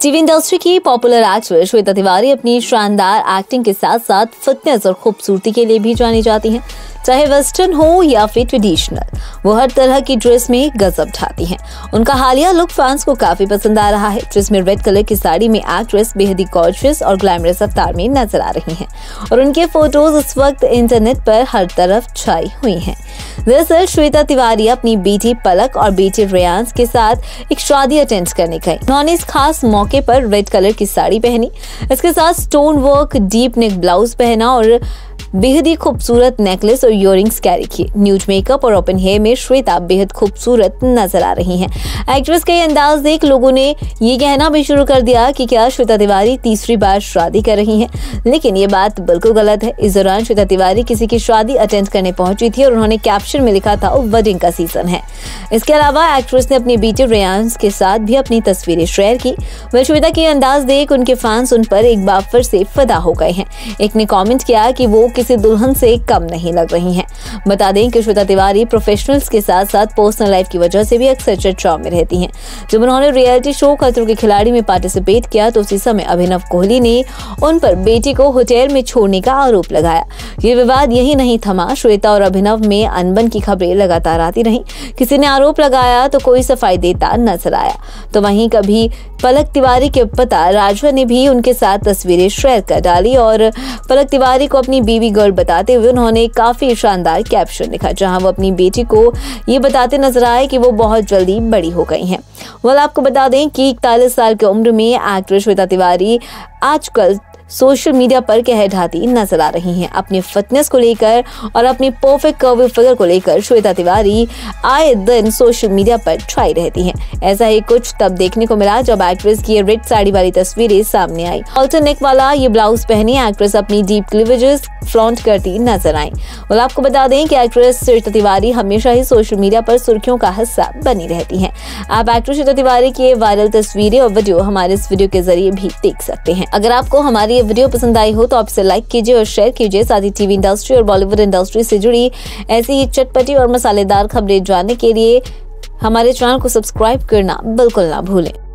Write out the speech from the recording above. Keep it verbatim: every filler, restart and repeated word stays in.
TV industry की popular actress Shweta Tiwari अपनी शानदार एक्टिंग के साथ साथ फिटनेस और खूबसूरती के लिए भी जानी जाती हैं। चाहे वेस्टर्न हो या फिर ट्रेडिशनल, वो हर तरह की ड्रेस में गजब ढाती हैं। उनका हालिया लुक फैंस को काफी पसंद आ रहा है, जिसमें रेड कलर की साड़ी में एक्ट्रेस बेहद ही गॉर्जियस और ग्लैमरस अवतार में नजर आ रही हैं और उनके फोटोज इस वक्त इंटरनेट पर हर तरफ छाई हुई हैं। दरअसल श्वेता तिवारी अपनी बेटी पलक और बेटे रेयांश के साथ एक शादी अटेंड करने गई। उन्होंने इस खास मौके पर रेड कलर की साड़ी पहनी, इसके साथ stone work deep neck blouse पहना और बेहद ही खूबसूरत नेकलेस और इयररिंग्स कैरी किए। न्यूड मेकअप और ओपन हेयर में श्वेता बेहद खूबसूरत नजर आ रही हैं। एक्ट्रेस का ये अंदाज देख लोगों ने ये कहना भी शुरू कर दिया कि क्या श्वेता तिवारी तीसरी बार शादी कर रही हैं, लेकिन ये बात बिल्कुल गलत है। इस दौरान श्वेता तिवारी किसी की शादी अटेंड करने पहुंची थी और उन्होंने कैप्शन में लिखा था वेडिंग का सीजन है। इसके अलावा एक्ट्रेस ने अपने बेटे रेयांश के साथ भी अपनी तस्वीरें शेयर की। वह श्वेता के अंदाज देख उनके फैंस उन पर एक बार फिर से फिदा हो गए हैं। एक ने कॉमेंट किया कि वो किसी दुल्हन से कम नहीं लग रही हैं। बता दें कि श्वेता तिवारी प्रोफेशनल्स के साथ साथ पर्सनल लाइफ की वजह से भी अक्सर चर्चाओं में रहती हैं। जब उन्होंने रियलिटी शो खतरों के खिलाड़ी में पार्टिसिपेट किया तो उसी समय अभिनव कोहली ने उन पर बेटी को होटल में छोड़ने का आरोप लगाया। ये विवाद यही नहीं थमा, श्वेता और अभिनव में अनबन की खबरें लगातार आती रहीं। किसी ने आरोप लगाया तो कोई सफाई देता नजर आया, तो वहीं कभी पलक तिवारी के पिता राजवा ने भी उनके साथ तस्वीरें शेयर कर डाली और पलक तिवारी को अपनी बीवी गर्ल बताते हुए उन्होंने काफी शानदार कैप्शन लिखा, जहां वो अपनी बेटी को ये बताते नजर आए कि वो बहुत जल्दी बड़ी हो गई हैं। वेल, आपको बता दें कि इकतालीस साल की उम्र में एक्ट्रेस श्वेता तिवारी आजकल सोशल मीडिया पर कह ढाती नजर आ रही हैं। अपनी फिटनेस को लेकर और अपनी परफेक्ट कर्व फिगर को लेकर श्वेता तिवारी आए दिन सोशल मीडिया पर छाई रहती हैं। ऐसा ही कुछ तब देखने को मिला जब एक्ट्रेस की रेड साड़ी वाली तस्वीरें सामने आई। ऑल्टर नेक वाला ये ब्लाउज पहनी एक्ट्रेस अपनी डीप क्लीवेजेस फ्लॉन्ट करती नजर आई। और आपको बता दें कि एक्ट्रेस श्वेता तिवारी हमेशा ही सोशल मीडिया पर सुर्खियों का हिस्सा बनी रहती हैं। आप एक्ट्रेस श्वेता तिवारी की वायरल तस्वीरें और वीडियो हमारे इस वीडियो के जरिए भी देख सकते हैं। अगर आपको हमारी ये वीडियो पसंद आई हो तो आप इसे लाइक कीजिए और शेयर कीजिए। साथ ही टीवी इंडस्ट्री और बॉलीवुड इंडस्ट्री से जुड़ी ऐसी ही चटपटी और मसालेदार खबरें जानने के लिए हमारे चैनल को सब्सक्राइब करना बिल्कुल ना भूलें।